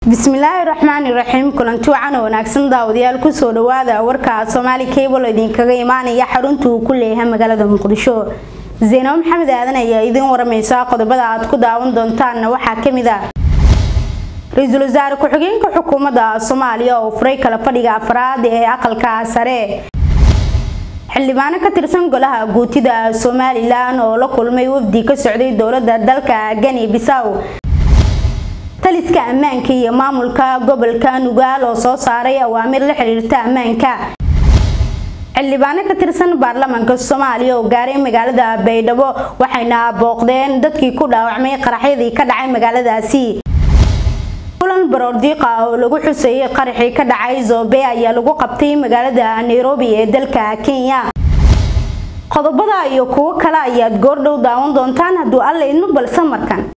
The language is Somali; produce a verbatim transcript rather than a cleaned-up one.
bismillahir rahmanir rahim kulanti wacan wanaagsan daawadayaal ku soo dhawaada warka Somali Cable idinkaga imaanaya xarunta uu ku leeyahay magaalada Muqdisho. Zeeno Maxamed Aadan ayaa idin waramaysa qodobada aad ku daawan doontaan waxa kamid ah Ra'iisul Wasaare ku-xigeenka xukuumadda Soomaaliya oo furay kala fadhiga afraad ee aqalka sare. xildhibaan ka tirsan golaha guutida Somaliland oo la kulmay wafdi ka socday dawladda dalka Guinea Bissau. taliska ammaanka iyo maamulka gobolka Nugaal oo soo saaray awaamir la xiriirta ammaanka. xildhibaan ka tirsan baarlamaanka Soomaaliya oo gaaray magaalada Baydhabo waxayna booqdeen dadkii ku dhaawacmay qaraxyadii ka dhacay magaaladaasi. kulan baroordiiqa oo lagu xusay qaraxii ka dhacay Zobe ayaa lagu qabtay magaalada Nairobi ee dalka Kenya. qodobada iyo kuwa kale ayaad goor dhow daawan doontaan hadduu alle idin balsan markan